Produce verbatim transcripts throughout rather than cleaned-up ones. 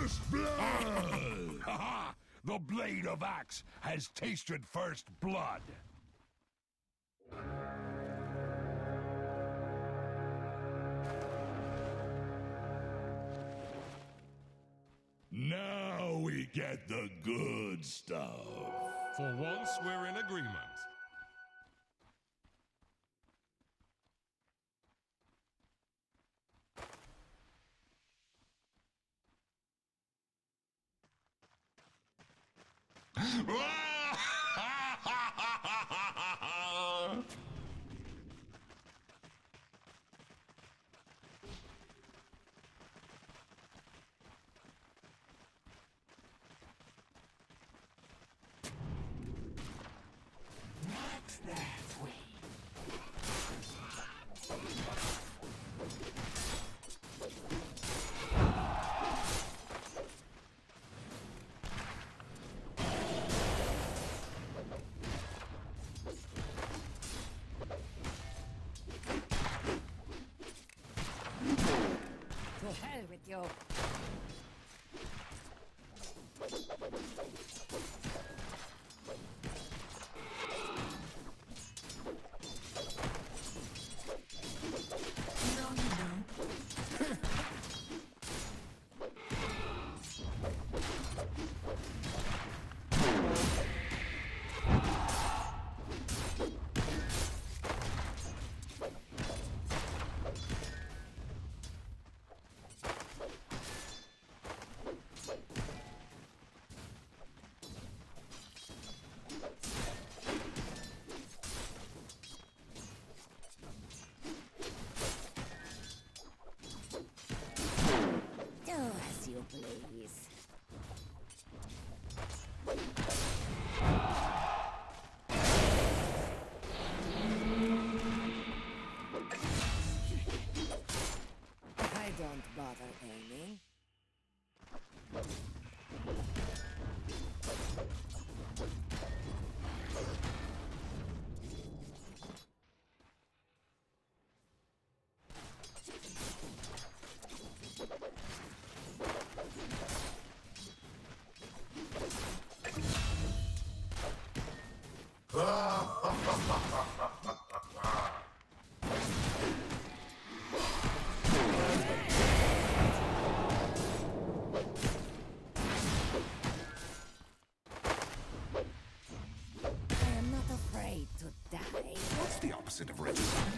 First blood! Ha-ha! The blade of axe has tasted first blood. Now we get the good stuff. For once, we're in agreement. To hell with you. Do as you please. I don't bother aiming. I am not afraid to die. What's the opposite of regicide?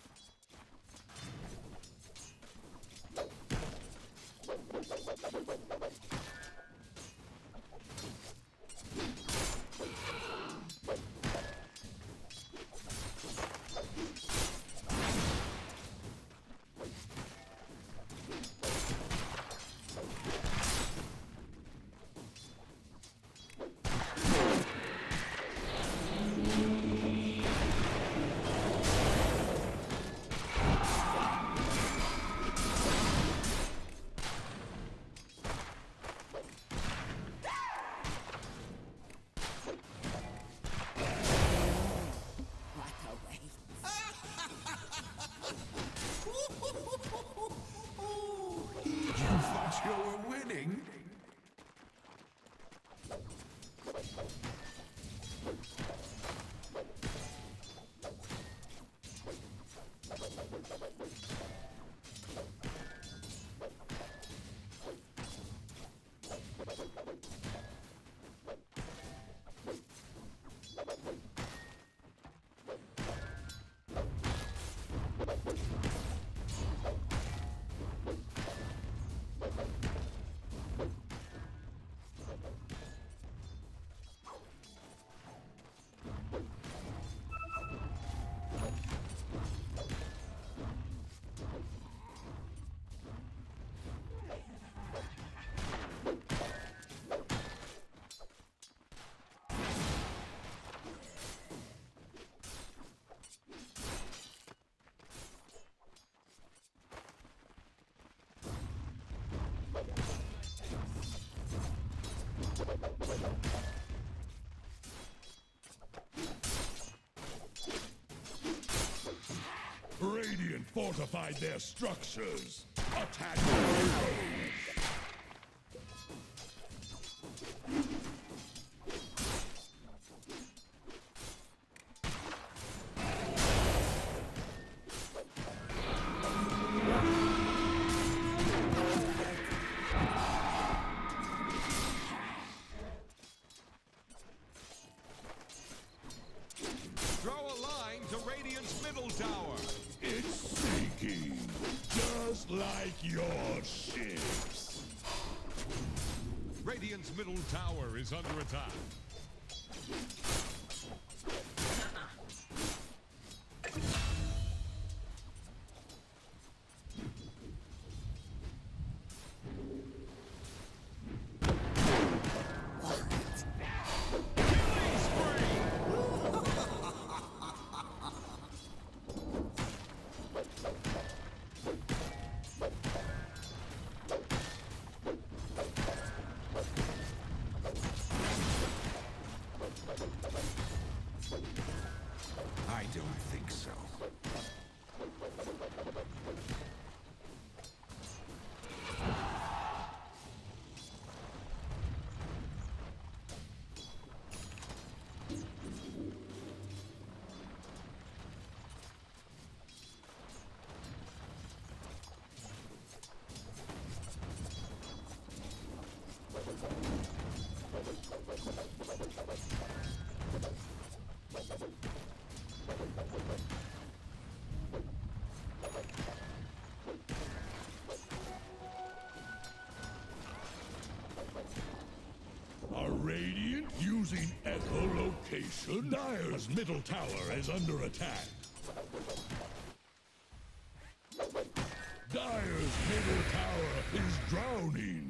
What a waste. You thought you were winning? Radiant fortified their structures. Attack! your ships. Radiant's middle tower is under attack. I don't think so. Are Radiant using echolocation? Dire's middle tower is under attack. Dire's middle tower is drowning.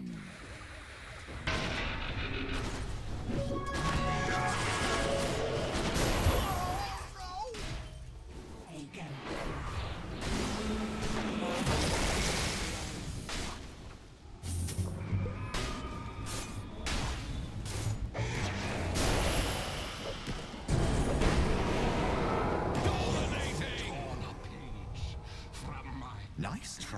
Nice try.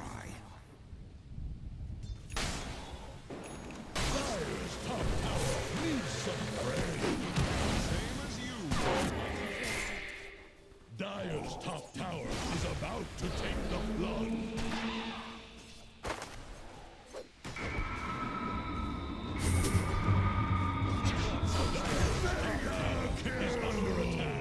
Dire's top tower needs some praise. Same as you. Dire's top tower is about to take the plunge. Dire's top tower is under attack.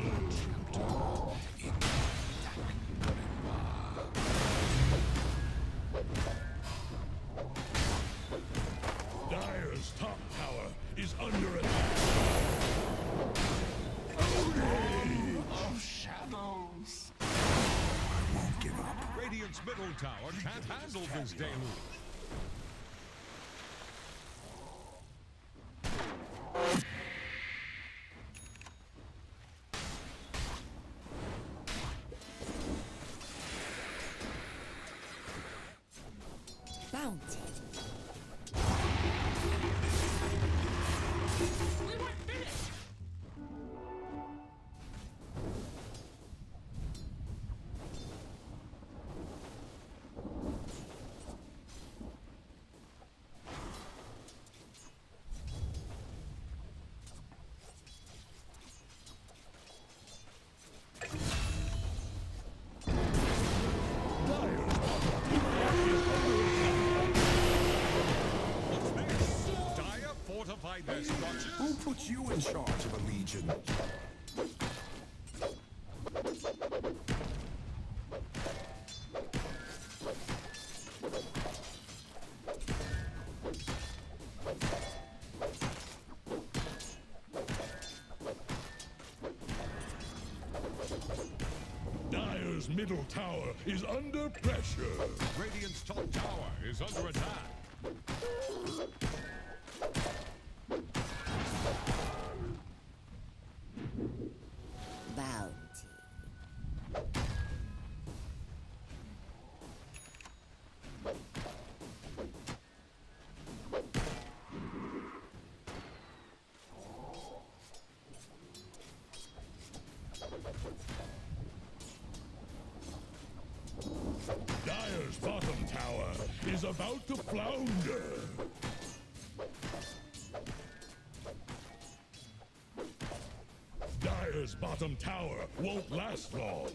Dire's top tower is under attack. Of shadows. I won't give up. Radiant's middle tower can't handle this deluge. Bounty. Fortified their structures. Who put you in charge of a legion? Dire's middle tower is under pressure. Radiant's top tower is under attack. Bounty. Dire's bottom tower is about to flounder. Dire's bottom tower won't last long.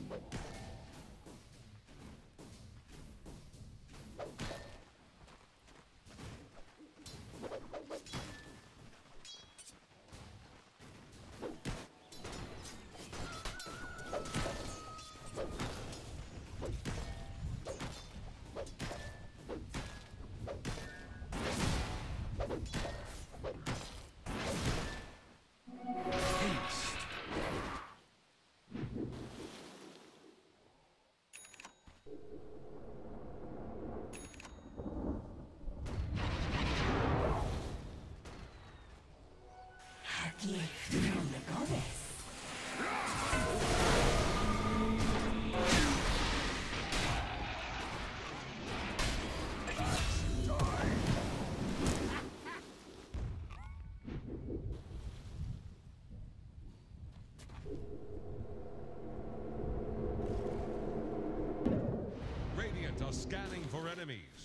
for enemies.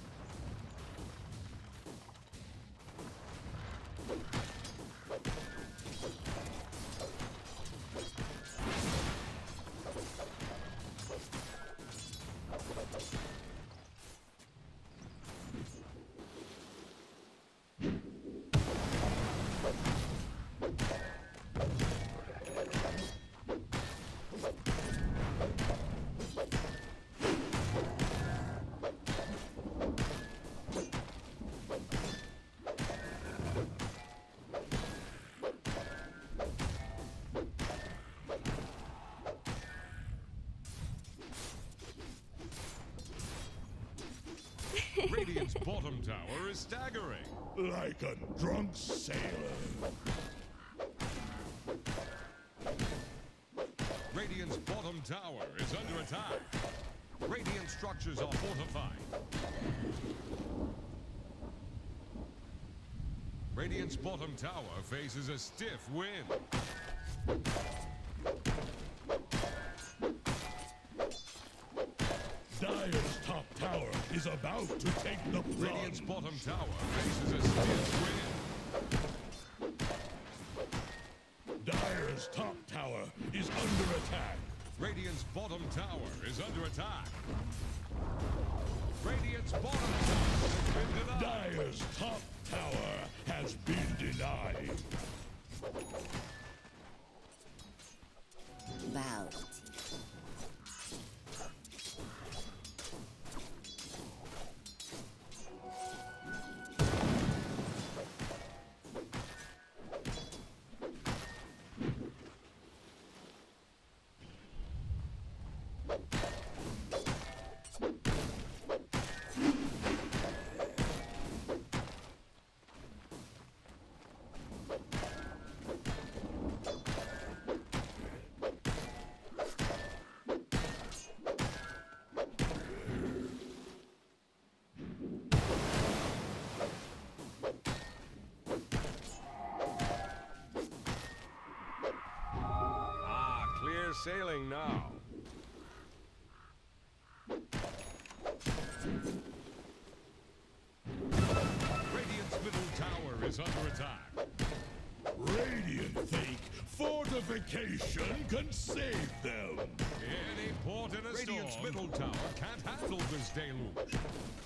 Radiant's bottom tower is staggering. Like a drunk sailor. Radiant's bottom tower is under attack. Radiant structures are fortified. Radiant's bottom tower faces a stiff wind. Dire's top tower is about to take the plunge. Radiant's bottom tower faces a stiff wind. Dire's top tower is under attack. Radiant's bottom tower is under attack. Radiant's bottom tower has been denied. Dire's top tower has been denied. Bounty. Sailing now. Radiant's middle tower is under attack. Radiant think fortification can save them. Any port in a Radiant's storm. Middle tower can't handle this deluge.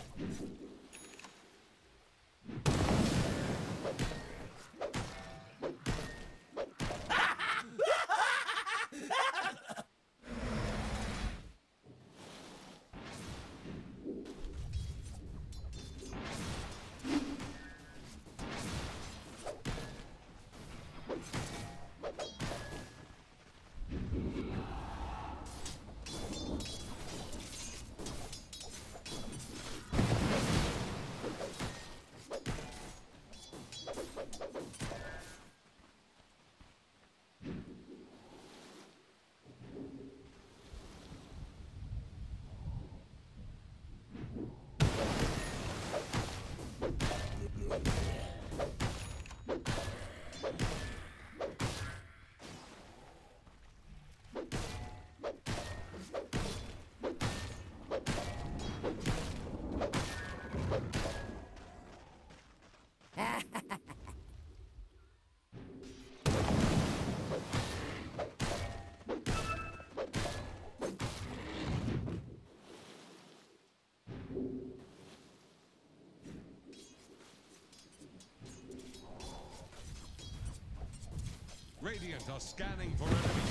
Radiant are scanning for enemies.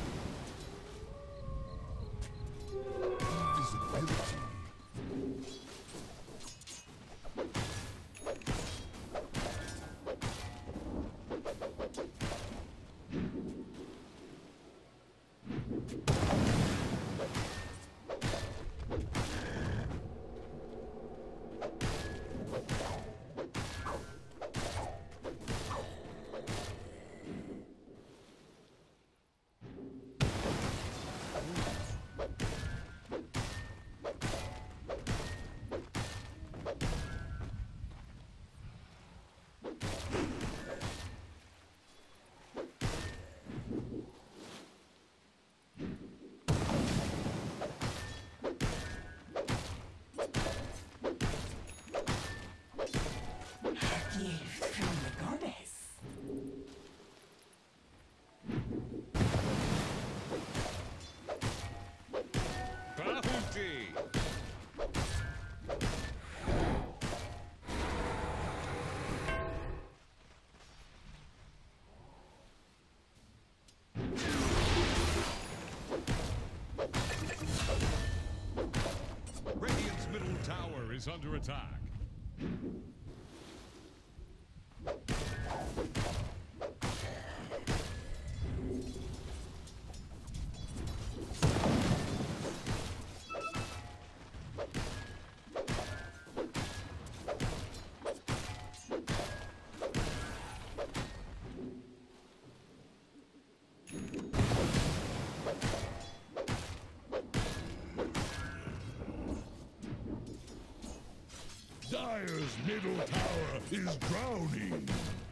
Invisibility. is under attack. Dire's middle tower is drowning.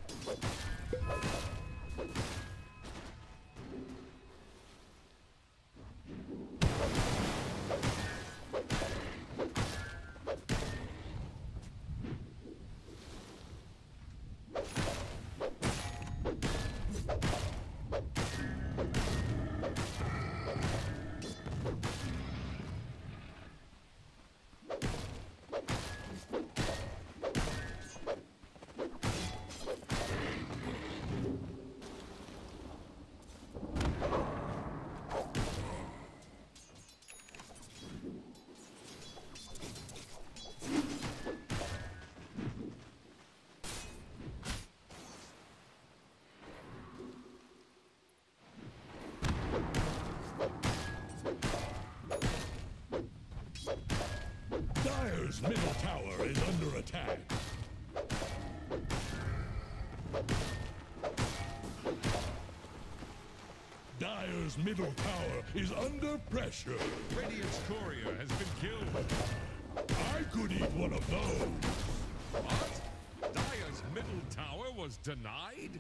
Dire's middle tower is under attack. Dire's middle tower is under pressure. Radiant's courier has been killed. I could eat one of those. What? Dire's middle tower was denied?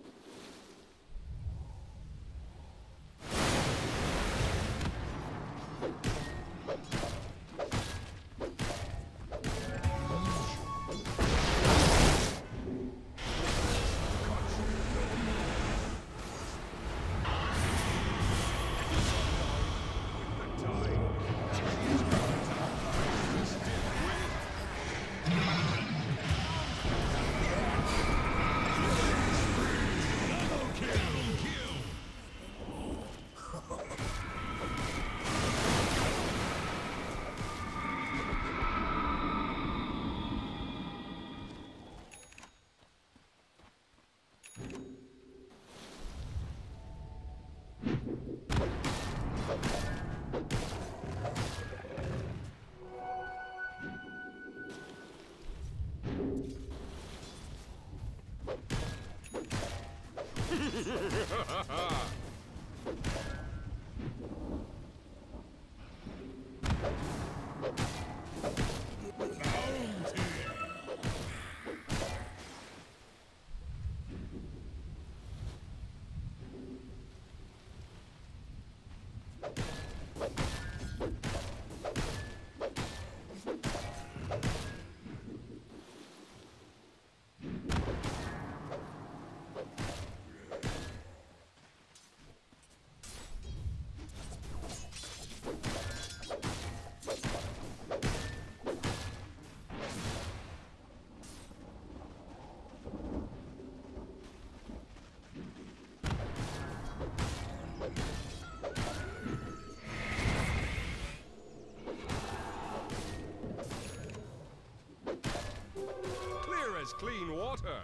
Clean water.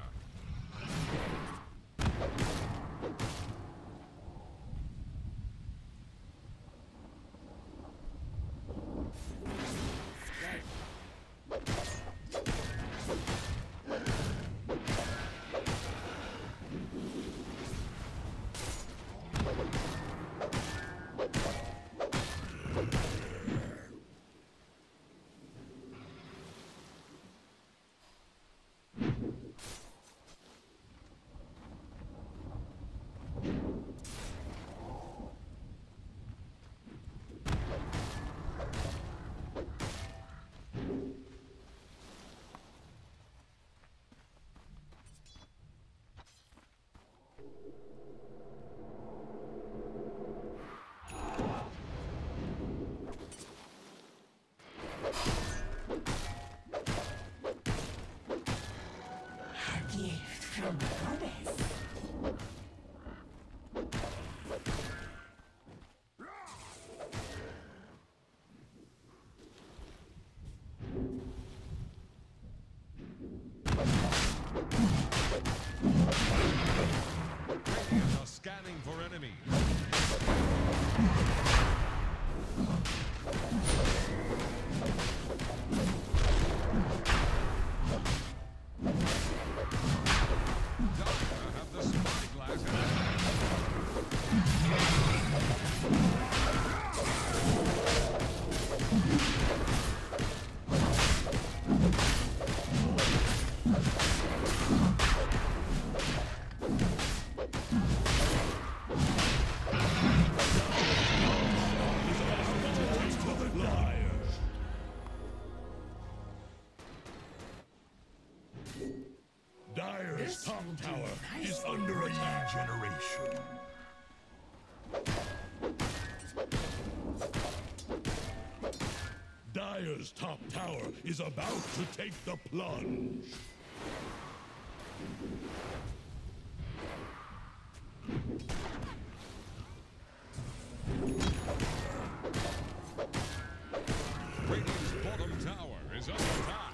tower is under attack. Regeneration. Dire's top tower is about to take the plunge. Radiant's bottom tower is under attack.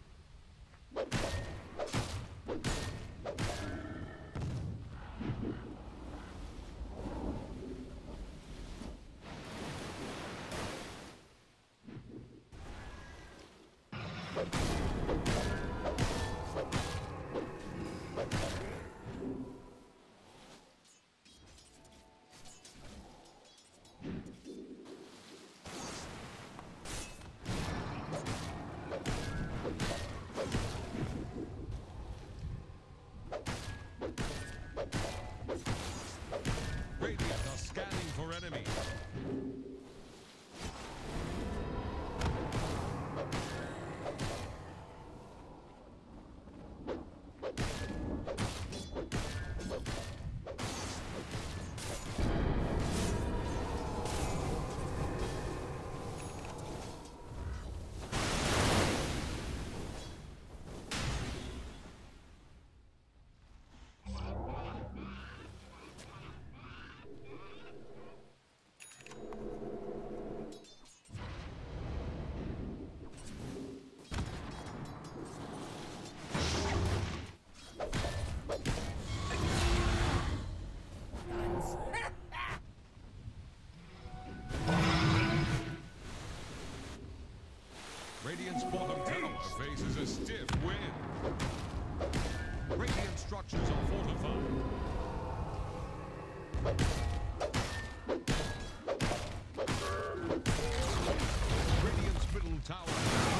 Radiant are scanning for enemies. Radiant's bottom tower faces a stiff wind. Radiant structures are fortified. Radiant's middle tower.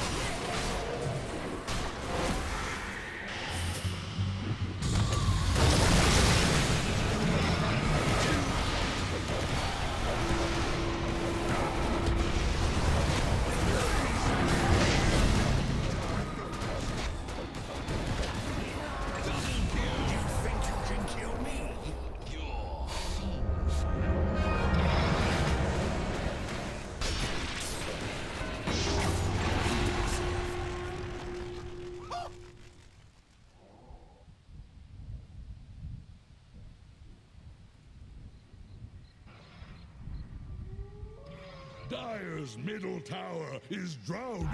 Dire's middle tower is drowning.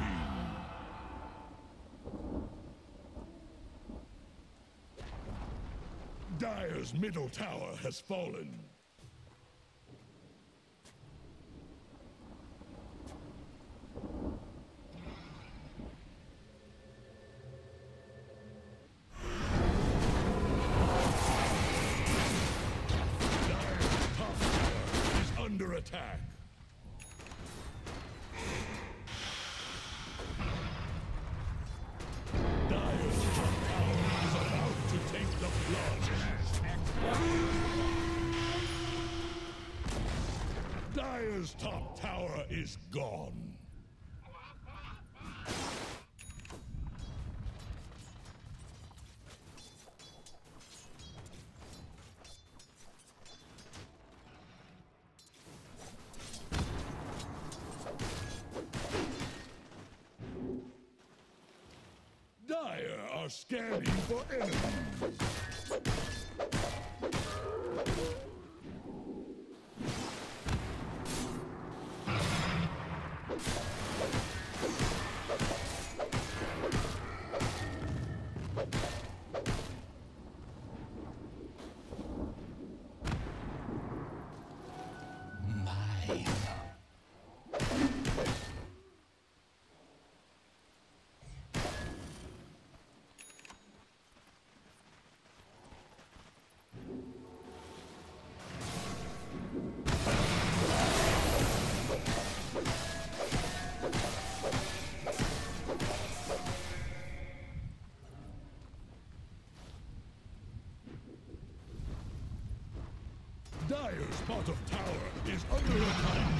Dire's middle tower has fallen. Dire's top tower is under attack. Dire's top tower is about to take the plunge. Dire's top tower is gone. Dire are scanning for enemies. Dire's bottom tower is under attack.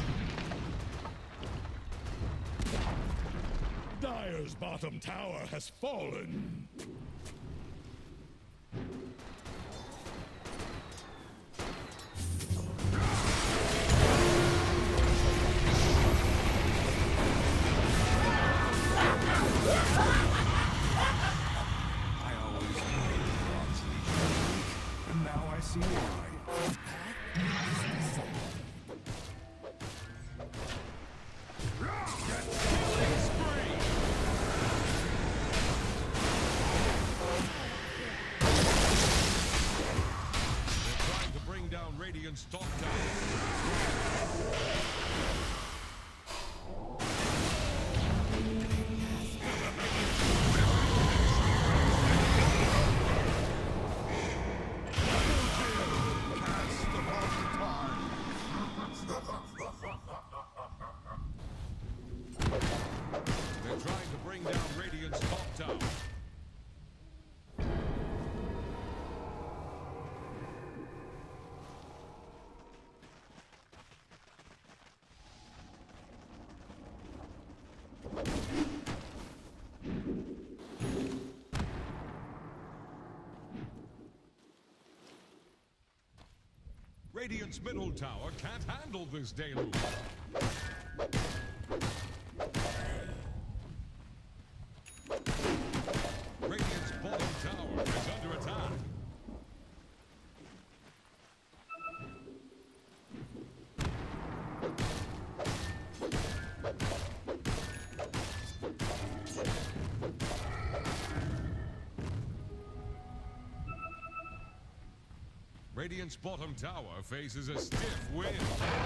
Dire's bottom tower has fallen. Radiant's top tower. They're trying to bring down Radiant's top tower. Radiant's middle tower can't handle this deluge. Radiant's bottom tower is under attack. Radiant's bottom tower faces a stiff wind.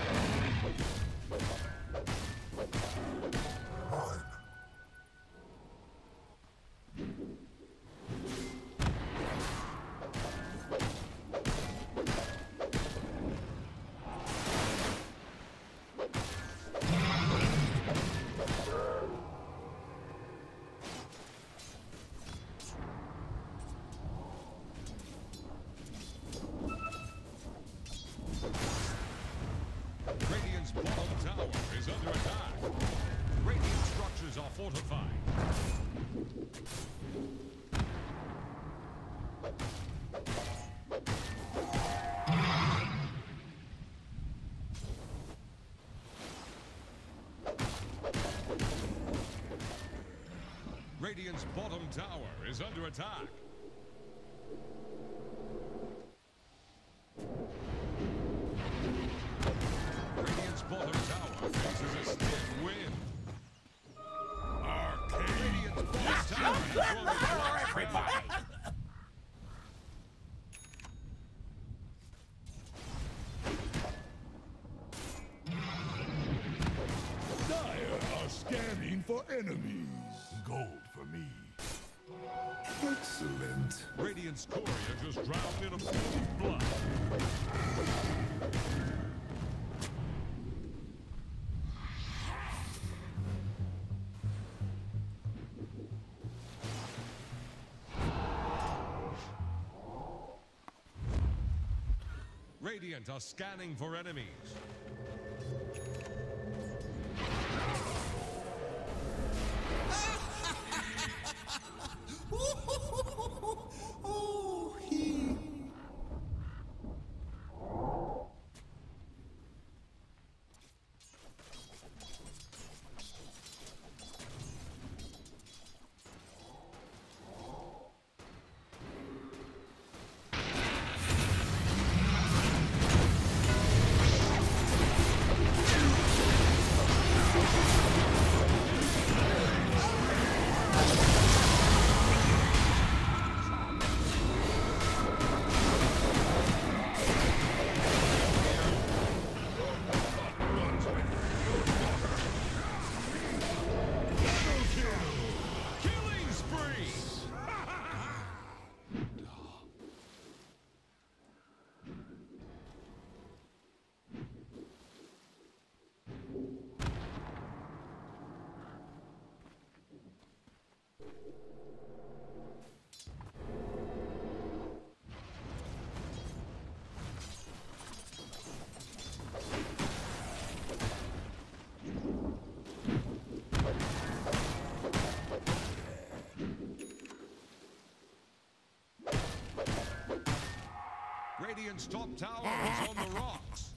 Radiant's bottom tower is under attack. Radiant structures are fortified. Radiant's bottom tower is under attack. Radiant's bottom tower faces a stiff wind. Arcane. Radiant's bottom tower is under attack. Everybody. Dire are scanning for enemies. Gold for me. Excellent. Radiant's courier just drowned in a pool of blood. Radiant are scanning for enemies. Oh, he. Killing spree! Radiant's top tower is on the rocks.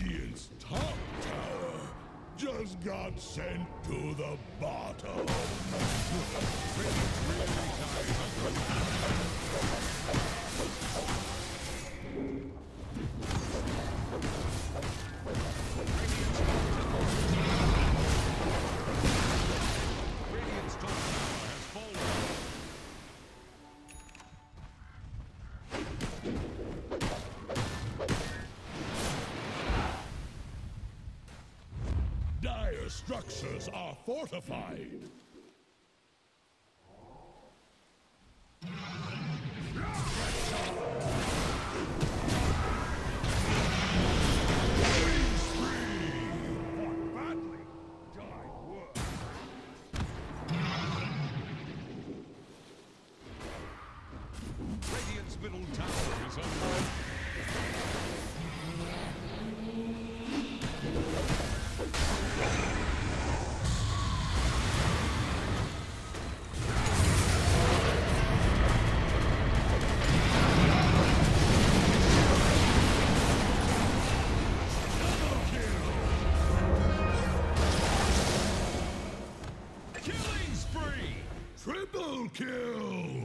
Radiant's top tower just got sent to the bottom. Radiant's top tower has fallen. Dire structures are fortified. Radiant's middle tower is under. Killing spree! Triple kill!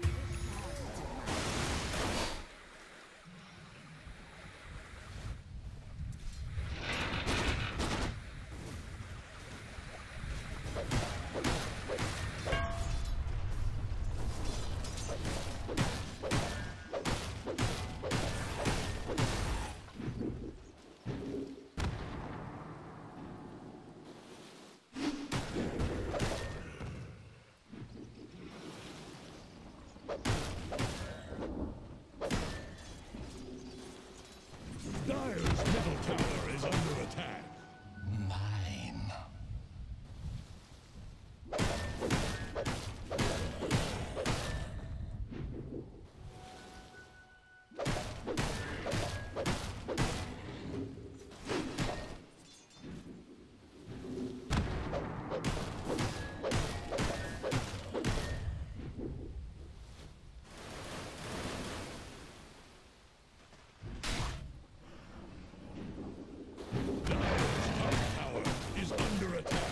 Dire's middle tower is under attack. Mine. Dire's top tower is under attack.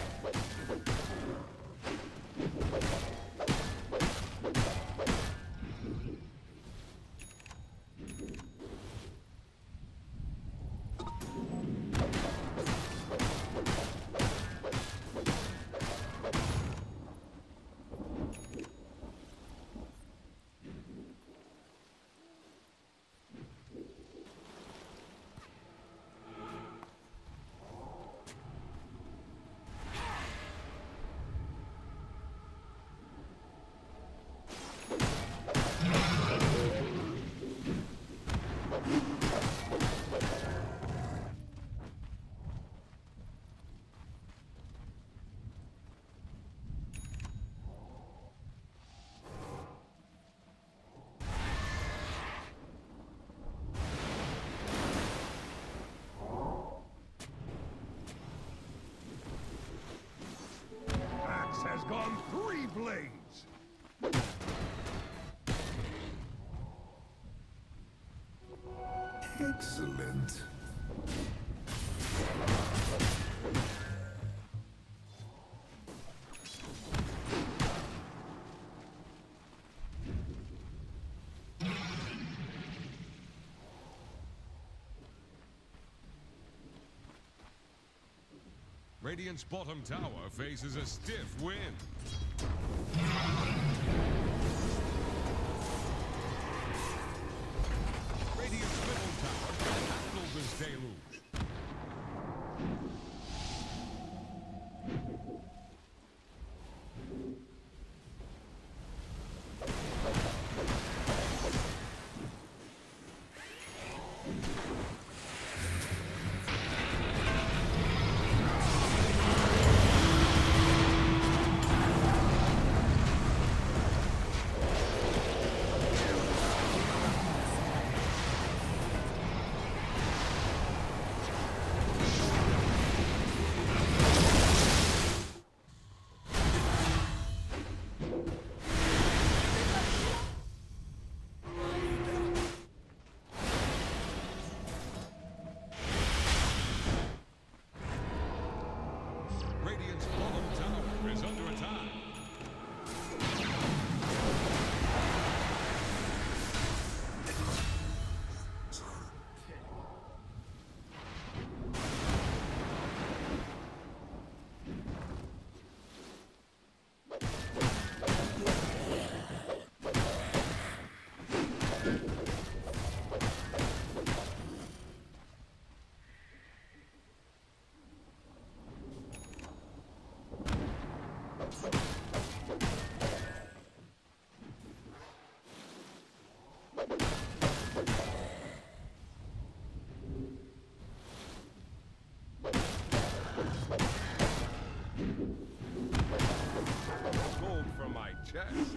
Axe has gone three blades. Excellent. Radiant's bottom tower faces a stiff wind. Radiant's middle tower can handle this deluge. fast.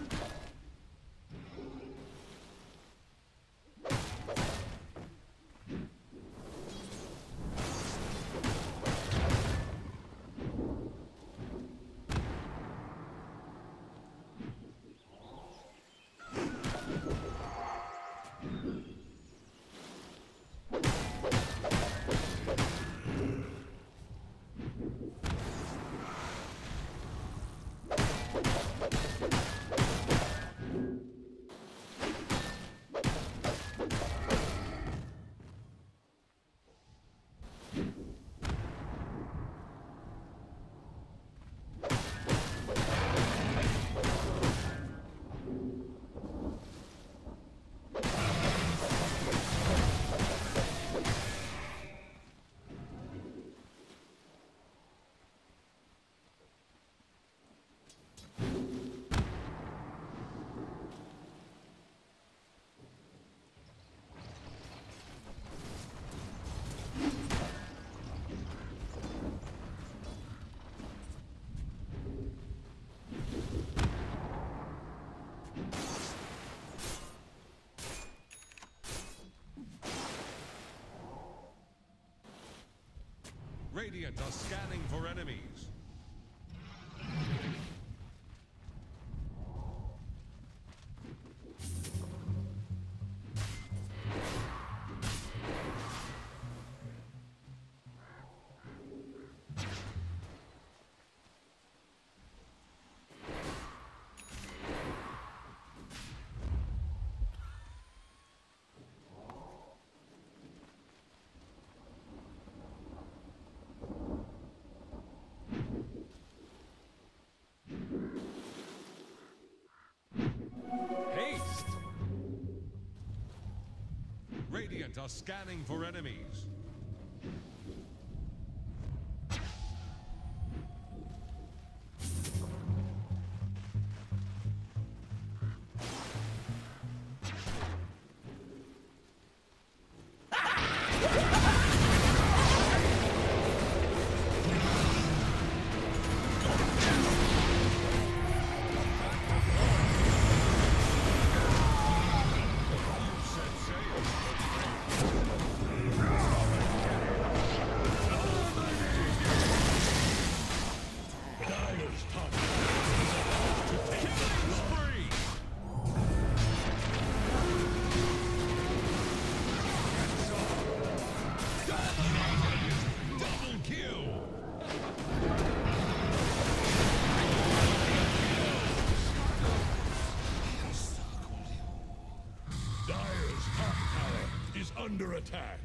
Radiant are scanning for enemies. Radiant are scanning for enemies. Under attack.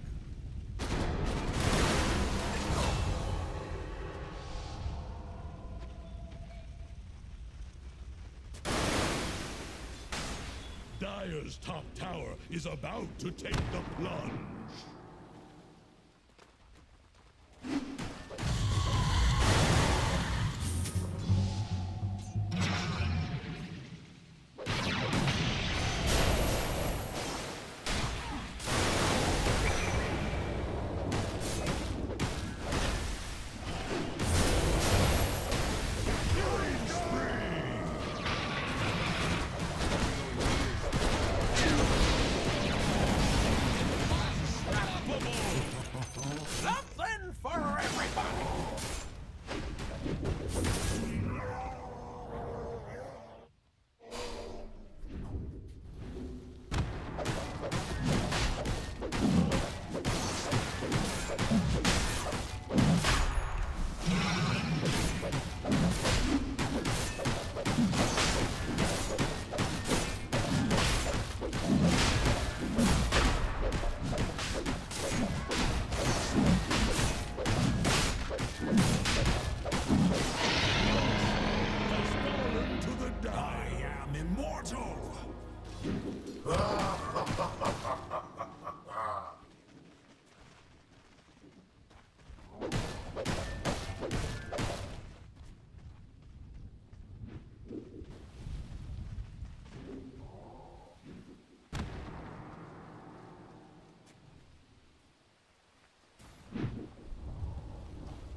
Dire's top tower is about to take the plunge.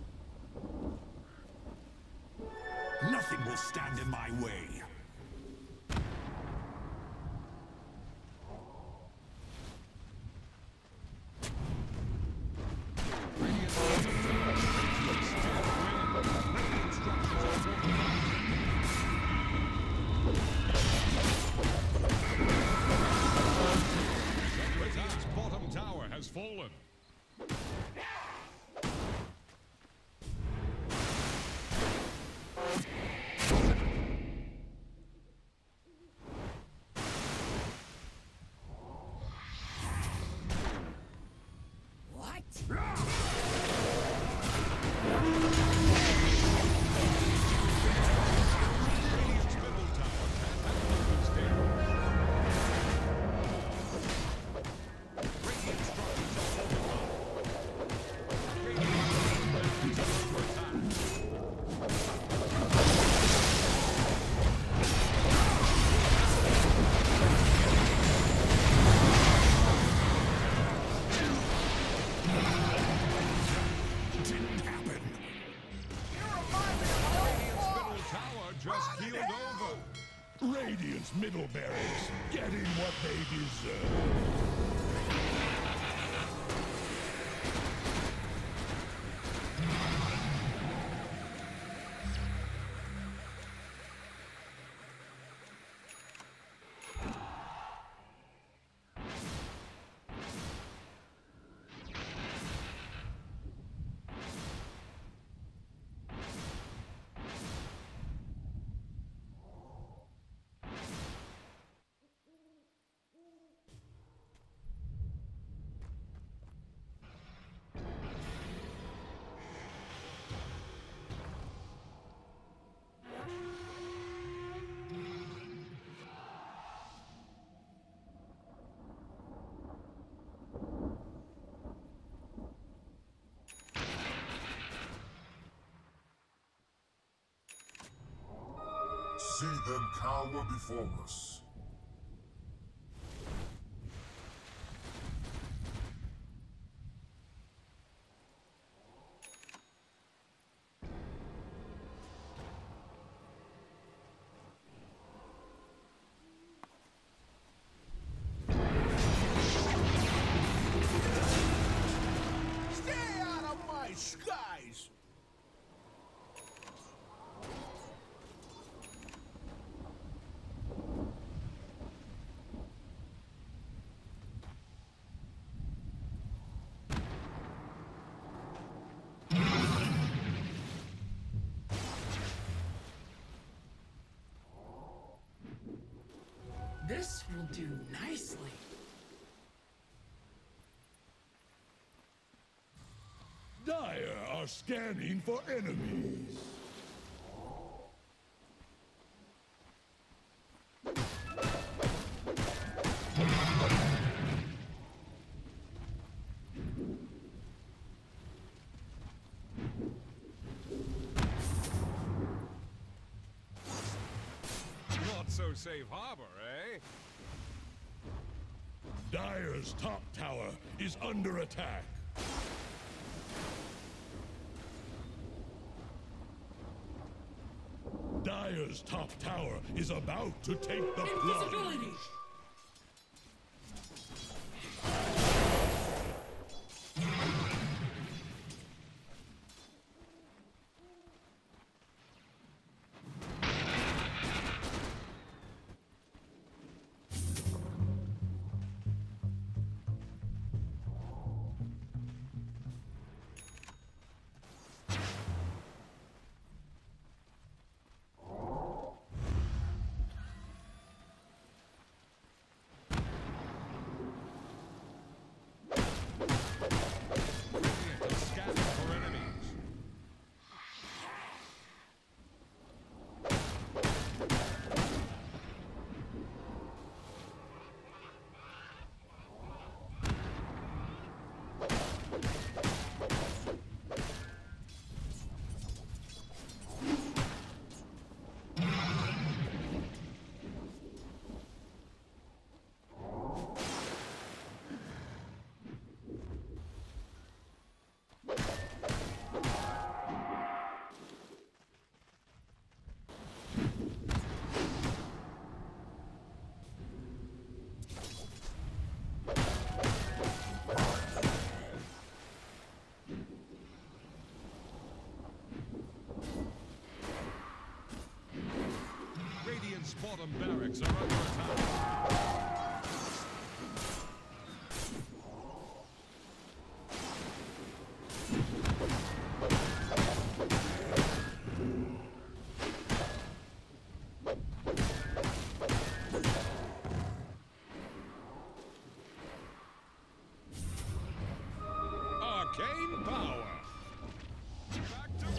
Nothing will stand in my way. Radiant's middle barracks getting what they deserve. See them cower before us. Stay out of my skies! This will do nicely. Dire are scanning for enemies. Not so safe harbor, eh? Dire's top tower is under attack. Dire's top tower is about to take the plunge. Invisibility! Radiant's bottom barracks are under attack. Arcane power. Back to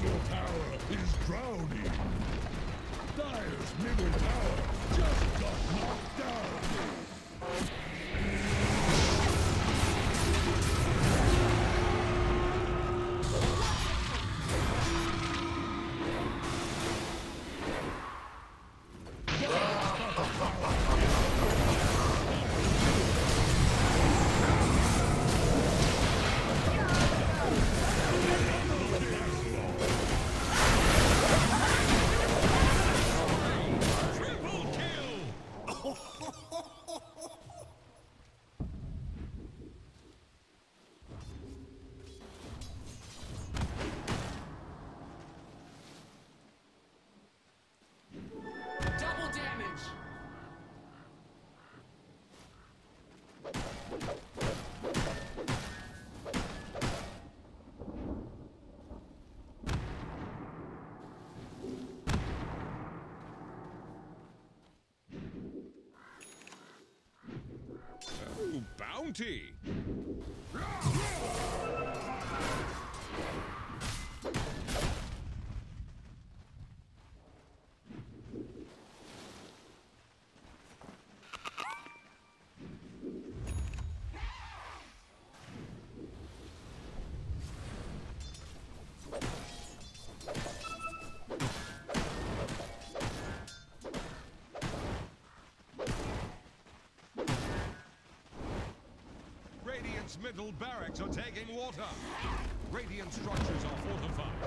middle tower is drowning. Dire's middle tower just got knocked down. Double damage. Oh, bounty! Radiant's middle barracks are taking water. Radiant structures are fortified.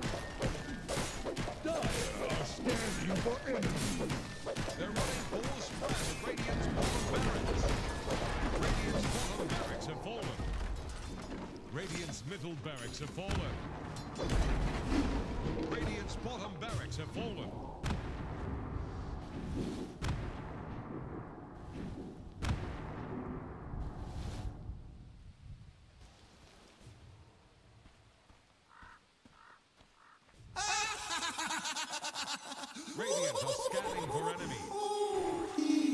Dire are standing for enemies. They're running full spread at Radiant's bottom barracks. Radiant's bottom barracks have fallen. Radiant's middle barracks have fallen. Radiant's bottom barracks have fallen. Radiant are scanning for enemies.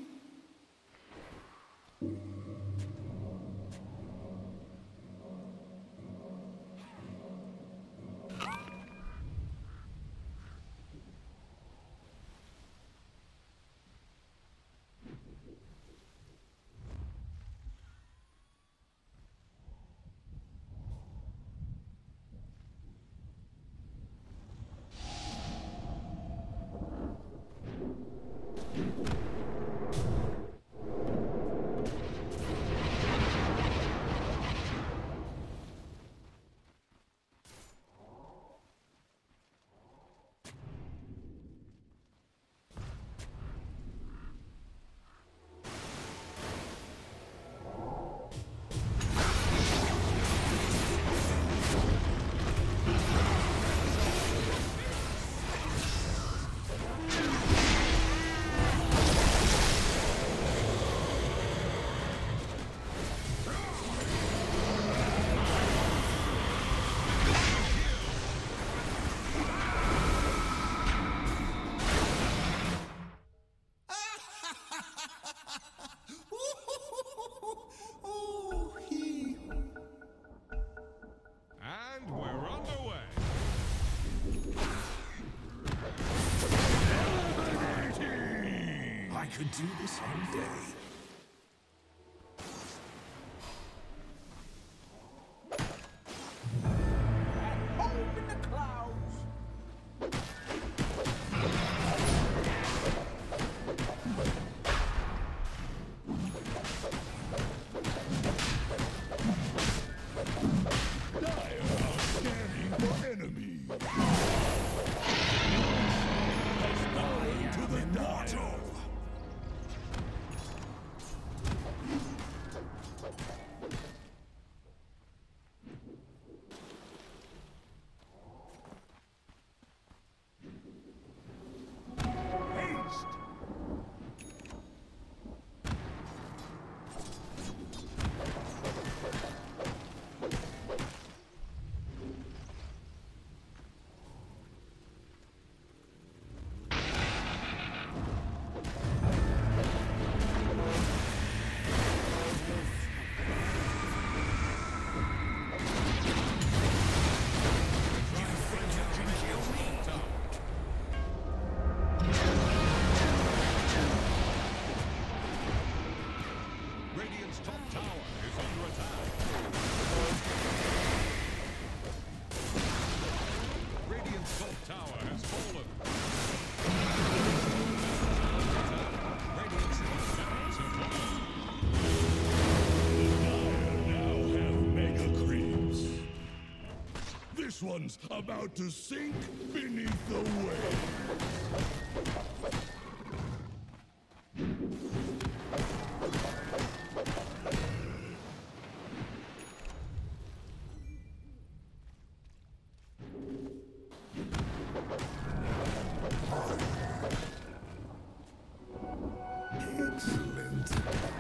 could do this all day. At home in the clouds. Dire are scanning for enemies. To the immortal. Haste. one's about to sink beneath the waves. Excellent.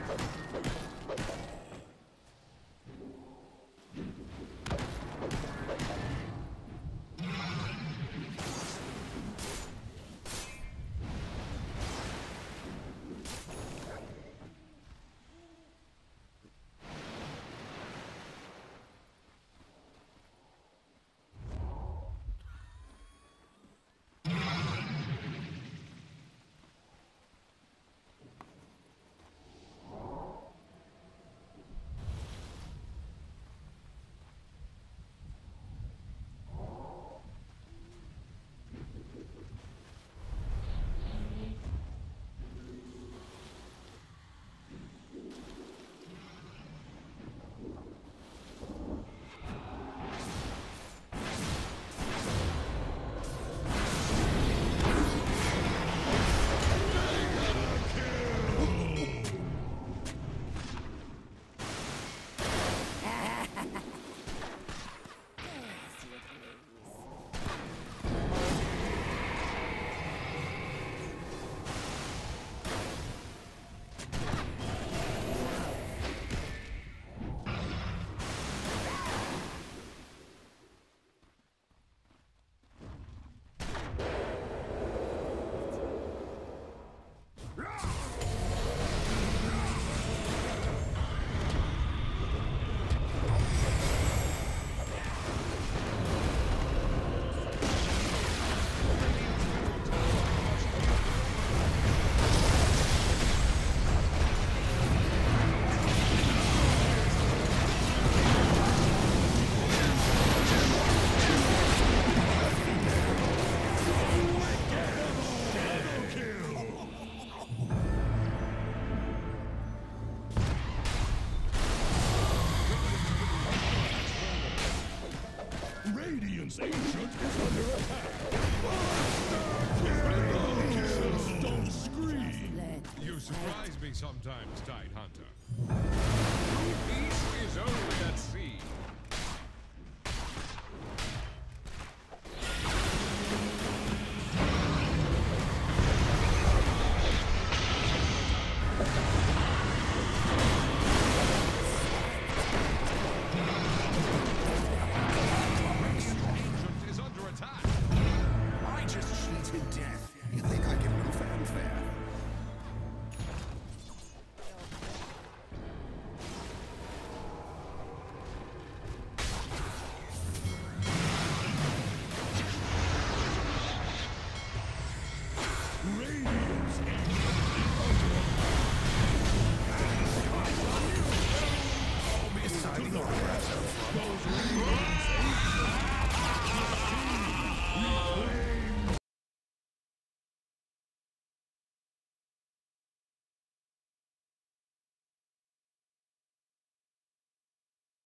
Radiant's Ancient is under attack. Monster kill! Don't scream! You surprise me sometimes, Tidehunter. Peace is only at sea. I just cheated death. You think I give no fanfare? Radiant's Ancient I'll be signing autographs.